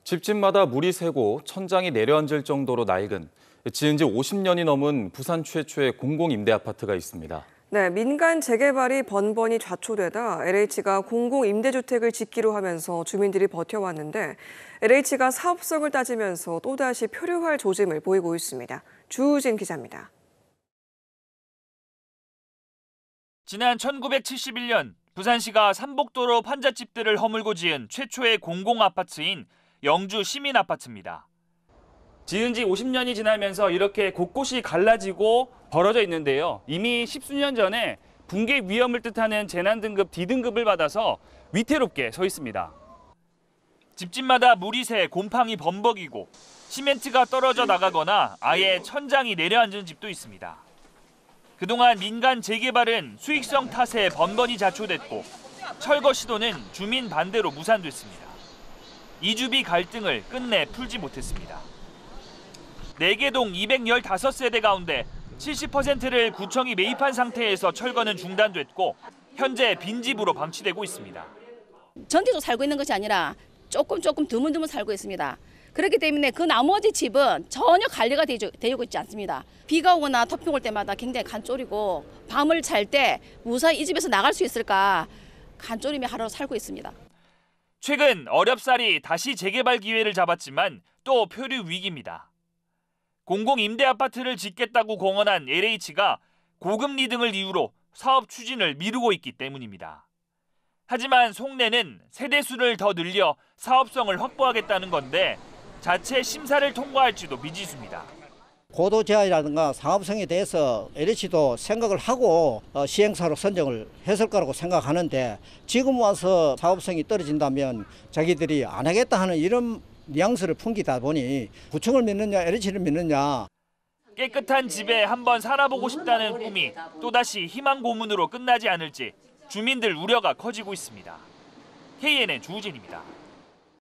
집집마다 물이 새고 천장이 내려앉을 정도로 낡은 지은 지 50년이 넘은 부산 최초의 공공임대아파트가 있습니다. 네, 민간 재개발이 번번이 좌초되다 LH가 공공임대주택을 짓기로 하면서 주민들이 버텨왔는데 LH가 사업성을 따지면서 또다시 표류할 조짐을 보이고 있습니다. 주우진 기자입니다. 지난 1971년 부산시가 삼복도로 판잣집들을 허물고 지은 최초의 공공아파트인 영주 시민아파트입니다. 지은 지 50년이 지나면서 이렇게 곳곳이 갈라지고 벌어져 있는데요. 이미 십수년 전에 붕괴 위험을 뜻하는 재난등급 D등급을 받아서 위태롭게 서 있습니다. 집집마다 물이 새 곰팡이 범벅이고 시멘트가 떨어져 나가거나 아예 천장이 내려앉은 집도 있습니다. 그동안 민간 재개발은 수익성 탓에 번번이 좌초됐고 철거 시도는 주민 반대로 무산됐습니다. 이주비 갈등을 끝내 풀지 못했습니다. 4개 동 215세대 가운데 70%를 구청이 매입한 상태에서 철거는 중단됐고 현재 빈집으로 방치되고 있습니다. 전체적으로 살고 있는 것이 아니라 조금 드문드문 살고 있습니다. 그렇기 때문에 그 나머지 집은 전혀 관리가 되고 있지 않습니다. 비가 오거나 태풍 올 때마다 굉장히 간쫄이고 밤을 잘 때 무사히 이 집에서 나갈 수 있을까 간쫄이며 하루 살고 있습니다. 최근 어렵사리 다시 재개발 기회를 잡았지만 또 표류 위기입니다. 공공임대아파트를 짓겠다고 공언한 LH가 고금리 등을 이유로 사업 추진을 미루고 있기 때문입니다. 하지만 속내는 세대수를 더 늘려 사업성을 확보하겠다는 건데 자체 심사를 통과할지도 미지수입니다. 고도 제한이라든가 사업성에 대해서 LH도 생각을 하고 시행사로 선정을 했을 거라고 생각하는데 지금 와서 사업성이 떨어진다면 자기들이 안 하겠다 하는 이런 뉘앙스를 풍기다 보니 구청을 믿느냐 LH를 믿느냐. 깨끗한 집에 한번 살아보고 싶다는 꿈이 또다시 희망 고문으로 끝나지 않을지 주민들 우려가 커지고 있습니다. KNN 주우진입니다.